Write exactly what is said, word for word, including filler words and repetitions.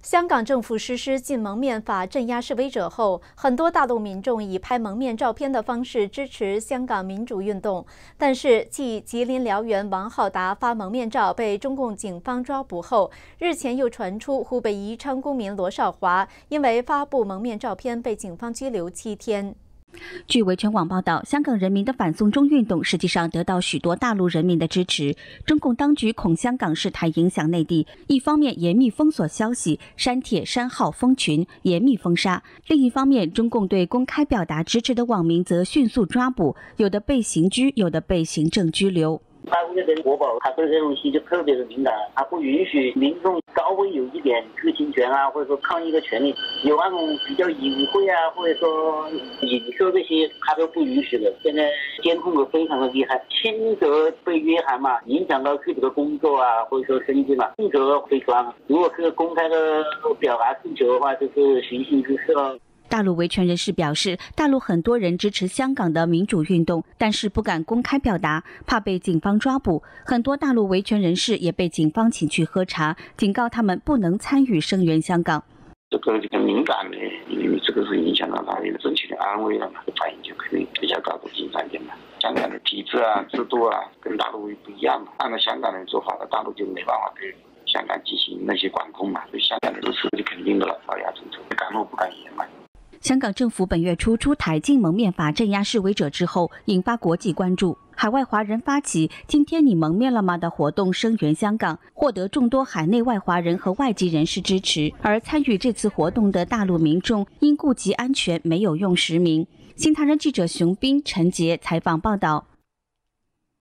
香港政府实施禁蒙面法镇压示威者后，很多大陆民众以拍蒙面照片的方式支持香港民主运动。但是，继吉林辽源王浩达发蒙面照被中共警方抓捕后，日前又传出湖北宜昌公民罗少华因为发布蒙面照片被警方拘留七天。 据维权网报道，香港人民的反送中运动实际上得到许多大陆人民的支持。中共当局恐香港事态影响内地，一方面严密封锁消息、删帖、删号、封群，严密封杀；另一方面，中共对公开表达支持的网民则迅速抓捕，有的被刑拘，有的被行政拘留。 大陆那边国保，他对这种东西就特别的敏感，他不允许民众稍微有一点知情权啊，或者说抗议的权利，有那种比较隐晦啊，或者说影射这些，他都不允许的。现在监控的非常的厉害，轻则被约谈嘛，影响到自己的工作啊，或者说生计嘛；重则被抓。如果是公开的表达诉求的话，就是寻衅滋事了。 大陆维权人士表示，大陆很多人支持香港的民主运动，但是不敢公开表达，怕被警方抓捕。很多大陆维权人士也被警方请去喝茶，警告他们不能参与声援香港。 这个很敏感的，因为这个是影响到他的整体的安危了嘛，反应就可能比较高度紧张一点嘛。香港的体制啊、制度啊，跟大陆不一样嘛。按照香港人做法的，大陆就没办法对香港进行那些管控嘛。所以香港的支持就肯定的了，高压政策，敢怒不敢言嘛。 香港政府本月初出台禁蒙面法镇压示威者之后，引发国际关注。海外华人发起“今天你蒙面了吗”的活动，声援香港，获得众多海内外华人和外籍人士支持。而参与这次活动的大陆民众，因顾及安全，没有用实名。新唐人记者熊斌、陈杰采访报道。